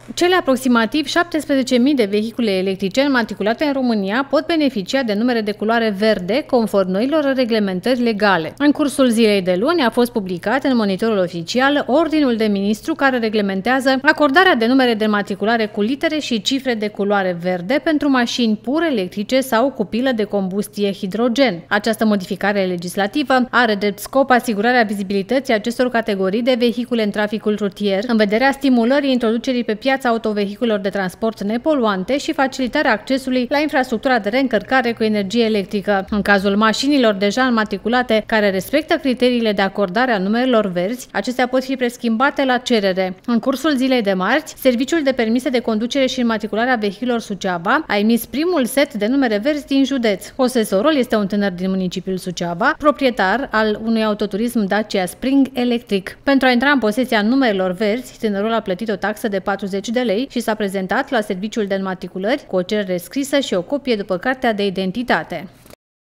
Cele aproximativ 17.000 de vehicule electrice înmatriculate în România pot beneficia de numere de culoare verde, conform noilor reglementări legale. În cursul zilei de luni a fost publicat în Monitorul Oficial Ordinul de Ministru care reglementează acordarea de numere de înmatriculare cu litere și cifre de culoare verde pentru mașini pur electrice sau cu pilă de combustie hidrogen. Această modificare legislativă are drept scop asigurarea vizibilității acestor categorii de vehicule în traficul rutier, în vederea stimulării introducerii pe piața autovehiculelor de transport nepoluante și facilitarea accesului la infrastructura de reîncărcare cu energie electrică. În cazul mașinilor deja înmatriculate care respectă criteriile de acordare a numerelor verzi, acestea pot fi preschimbate la cerere. În cursul zilei de marți, Serviciul de Permise de Conducere și Înmatriculare a Vehiculelor Suceava a emis primul set de numere verzi din județ. Posesorul este un tânăr din municipiul Suceava, proprietar al unui autoturism Dacia Spring electric. Pentru a intra în posesia numerelor verzi, tânărul a plătit o taxă de 40 de lei și s-a prezentat la serviciul de înmatriculări cu o cerere scrisă și o copie după cartea de identitate.